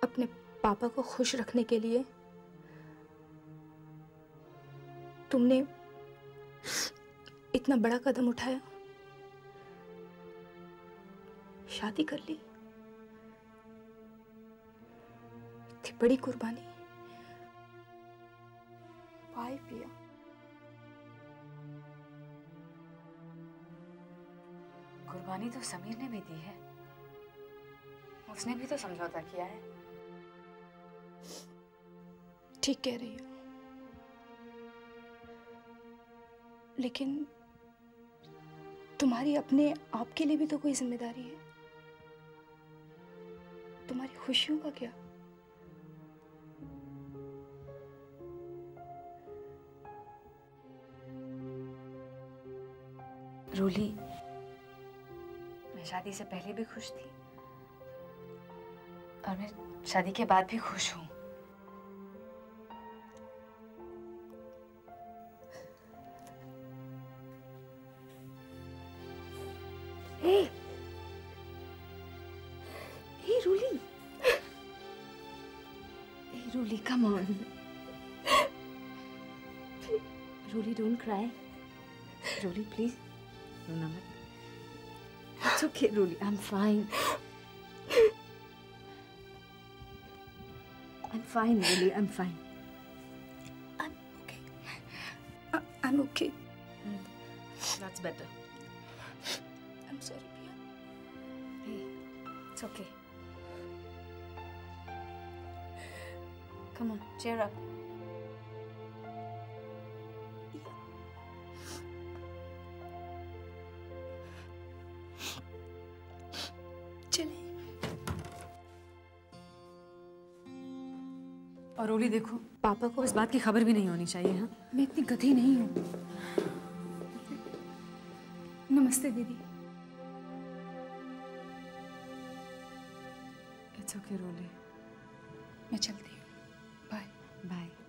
अपने पापा को खुश रखने के लिए तुमने इतना बड़ा कदम उठाया, शादी कर ली। इतनी बड़ी कुर्बानी। वाई पिया। कुर्बानी तो समीर ने भी दी है, उसने भी तो समझौता किया है। ठीक कह रही हो, लेकिन तुम्हारी अपने आप के लिए भी तो कोई जिम्मेदारी है। तुम्हारी खुशियों का क्या? रूली, मैं शादी से पहले भी खुश थी और मैं शादी के बाद भी खुश हूँ। Hey, Ruli. Hey, Ruli, come on. Ruli, don't cry. Ruli, please. No, it's okay, Ruli. I'm fine. I'm fine, Ruli. I'm fine. I'm okay. I'm okay. That's better. I'm sorry, Pia. Hey, it's okay. Come on, cheer up. चले। और रोली देखो, पापा को इस बात की खबर भी नहीं होनी चाहिए। हाँ, मैं इतनी गधी नहीं हूँ। नमस्ते दीदी। इट्स ओके रोली, मैं चलती हूँ। बाय। बाय।